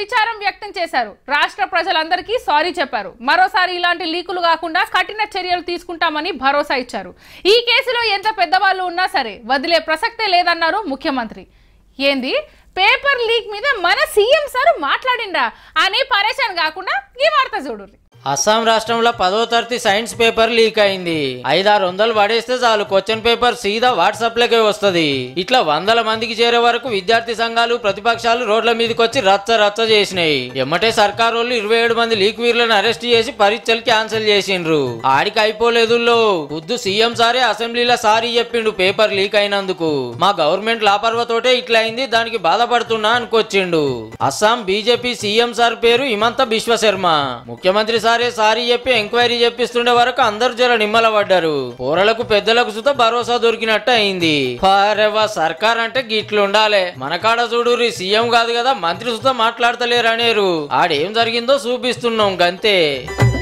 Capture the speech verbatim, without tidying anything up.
విచారం వ్యక్తం చేశారు. రాష్ట్ర ప్రజలందరికీ సారీ చెప్పారు. మరోసారి ఇలాంటి లీకులు కాకుండా కఠిన చర్యలు తీసుకుంటామని భరోసా ఇచ్చారు. ఈ కేసులో ఎంత పెద్దవాళ్ళు ఉన్నా సరే వదిలే ప్రసక్తే లేదన్నారు ముఖ్యమంత్రి. ఏంది పేపర్ లీక్ మీద మన సీఎం సార్ మాట్లాడిండ్రా అని పరేషాన్ కాకుండా ఈ వార్త చూడుర్రి. అస్సాం రాష్ట్రంలో పదో తరగతి సైన్స్ పేపర్ లీక్ అయింది. ఐదారు వందలు పడేస్తే చాలు క్వశ్చన్ పేపర్ సీదా వాట్సాప్ లకే వస్తుంది. ఇట్లా వందల మందికి చేరే వరకు విద్యార్థి సంఘాలు ప్రతిపక్షాలు రోడ్ల మీదకి వచ్చి రచ్చ రచ్చ చేసినాయి. ఎమ్మటే సర్కారు వాళ్ళు ఇరవై ఏడు మంది లీక్ వీర్లను అరెస్ట్ చేసి పరీక్షలు క్యాన్సిల్ చేసిండ్రు. ఆడికి అయిపోలేదు. బుద్ధు సీఎం సారే అసెంబ్లీలో సారీ చెప్పిండు పేపర్ లీక్ అయినందుకు. మా గవర్నమెంట్ లాపర్వతోటే ఇట్లా అయింది, దానికి బాధపడుతున్నా అనుకొచ్చిండు. అస్సాం బీజేపీ సీఎం సార్ పేరు హిమంత బిశ్వ శర్మ. ముఖ్యమంత్రి సార్ సారీ చెప్పి ఎంక్వైరీ చెప్పిస్తుండే వరకు అందరు జర నిమ్మల పడ్డారు. పోరలకు పెద్దలకు సుత భరోసా దొరికినట్టు అయింది. సర్కార్ అంటే గిట్లుండాలే. మన కాడ చూడుర్రి సీఎం కాదు కదా మంత్రి సుత మాట్లాడతలేరనేరు. ఆడేం జరిగిందో చూపిస్తున్నాం గంతే.